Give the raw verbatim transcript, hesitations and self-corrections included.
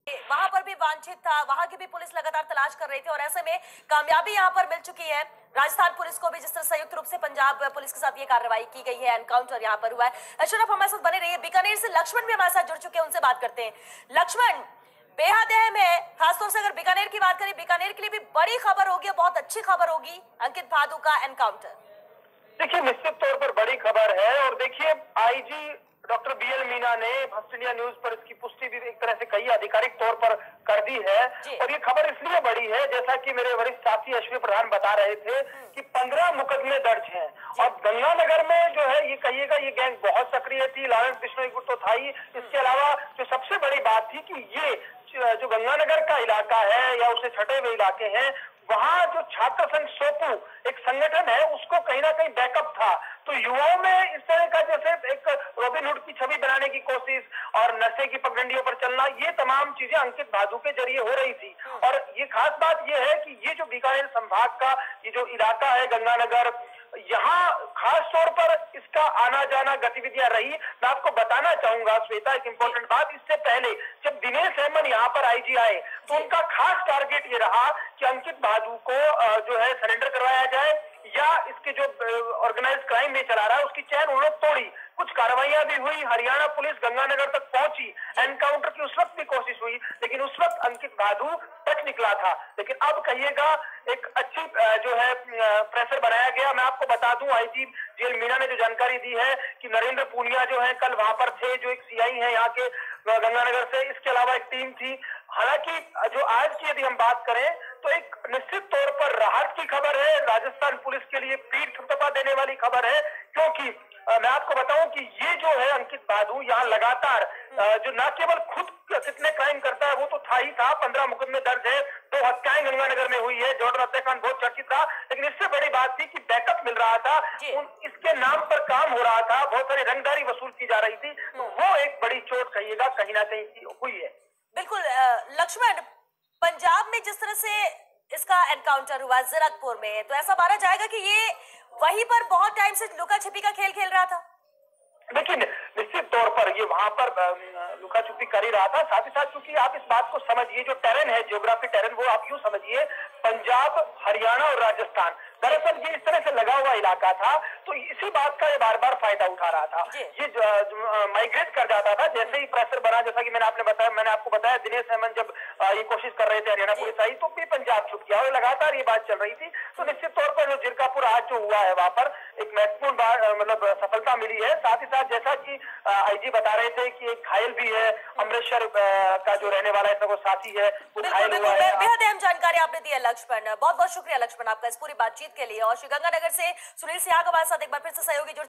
वहां पर भी वांछित था, वहां की भी पुलिस लगातार तलाश कर रही थी और ऐसे में कामयाबी यहां पर मिल चुकी है। राजस्थान पुलिस को भी जिस तरह संयुक्त रूप से पंजाब पुलिस के साथ ये कार्रवाई की गई है, एनकाउंटर यहां पर हुआ है। अशरफ हमारे साथ बने रहिए। बीकानेर से लक्ष्मण भी हमारे साथ जुड़ चुके हैं, उनसे बात करते हैं। लक्ष्मण, बेहद अहम है, खासतौर से अगर बीकानेर की बात करें, बीकानेर के लिए भी बड़ी खबर होगी, बहुत अच्छी खबर होगी, अंकित भादु का एनकाउंटर। देखिए, निश्चित तौर पर बड़ी खबर है और देखिए IG doctor B L Meena ने फर्स्ट इंडिया न्यूज पर इसकी पुष्टि भी एक तरह से कही आधिकारिक तौर पर कर दी है। और ये खबर इसलिए बड़ी है, जैसा कि मेरे वरिष्ठ साथी अश्विनी प्रधान बता रहे थे कि पंद्रह मुकदमे दर्ज हैं और गंगानगर में जो है ये कहिएगा ये गैंग बहुत सक्रिय थी। लॉरेंस बिश्नोई गुट तो था ही, इसके अलावा जो सबसे बड़ी बात थी कि ये जो गंगानगर का इलाका है या उससे छठे हुए इलाके हैं, वहां जो छात्र संघ सोपू एक संगठन है, उसको कहीं ना कहीं बैकअप था। तो युवाओं में इस तरह का जैसे एक रॉबिनहुड की छवि बनाने की कोशिश और नशे की पगडंडियों पर चलना, ये तमाम चीजें अंकित भादु के जरिए हो रही थी। और ये खास बात ये है कि ये जो बीकानेर संभाग का ये जो इलाका है गंगानगर, यहाँ खास तौर पर इसका आना जाना गतिविधियां रही। मैं आपको बताना चाहूंगा श्वेता एक इम्पोर्टेंट बात, इससे पहले जब दिनेश हेमन यहाँ पर आईजी आए तो उनका खास टारगेट ये रहा कि अंकित भादु को जो है सरेंडर करवाया जाए या इसके जो ऑर्गेनाइज क्राइम में चला रहा है उसकी चैन उन्होंने तोड़ी। कुछ कार्रवाइयां भी हुई, हरियाणा पुलिस गंगानगर तक पहुंची, एनकाउंटर की उस वक्त भी कोशिश हुई, लेकिन उस वक्त अंकित भादु बच निकला था। लेकिन अब कहिएगा एक अच्छी जो है प्रेशर बनाया गया। मैं आपको बता दूं, आईजी जेल मीना ने जो जानकारी दी है कि नरेंद्र पूनिया जो है कल वहां पर थे, जो एक सीआई है यहाँ के गंगानगर से, इसके अलावा एक टीम थी। हालांकि जो आज की यदि हम बात करें तो एक निश्चित तौर पर राहत की खबर है, राजस्थान पुलिस के लिए पीठ थपथपा देने वाली खबर है, क्योंकि मैं आपको बताऊं कि ये जो है अंकित भादु यहाँ लगातार जो न केवल खुद कितने क्राइम करता है वो तो था ही था, पंद्रह मुकदमे दर्ज है, दो हत्याएं गंगानगर में हुई है, जॉर्डन हत्याकांड बहुत चर्चित रहा, लेकिन इससे बड़ी बात थी कि बैकअप मिल रहा था, इसके नाम पर काम हो रहा था, बहुत सारी रंगदारी वसूल की जा रही थी। तो वो एक बड़ी चोट कहिएगा कहीं ना कहीं हुई है। बिल्कुल लक्ष्मण, पंजाब में जिस तरह से इसका एनकाउंटर हुआ जीरकपुर में, तो ऐसा माना जाएगा कि ये वहीं पर बहुत टाइम से लुका छिपी का खेल खेल रहा था। देखिए, निश्चित तौर पर ये वहां पर लुका छुपी कर ही रहा था। साथ ही साथ क्योंकि आप इस बात को समझिए, जो टेरेन है, जियोग्राफी टेरेन, वो आप यूं समझिए पंजाब, हरियाणा और राजस्थान, दरअसल ये इस तरह से लगा हुआ इलाका था, तो इसी बात का ये बार बार फायदा उठा रहा था। ये माइग्रेट कर जाता था जैसे ही प्रेशर बना, जैसा कि मैंने आपने बताया मैंने आपको बताया दिनेश हेमन जब ये कोशिश कर रहे थे, हरियाणा पुलिस आई तो भी पंजाब छुप गया और लगातार ये बात चल रही थी। तो निश्चित तौर पर जो जीरकापुर आज जो हुआ है वहां पर एक महत्वपूर्ण मतलब सफलता मिली है। साथ ही साथ जैसा कि आईजी बता रहे थे कि एक घायल भी है, अमृतसर का जो रहने वाला है वो साथी है, वो घायल हुआ है। बेहद अहम जानकारी आपने दी है लक्ष्मण, बहुत बहुत शुक्रिया लक्ष्मण आपका इस पूरी बातचीत के लिए। और श्रीगंगानगर से सुनील सिंह हमारे साथ एक बार फिर से सहयोगी जुड़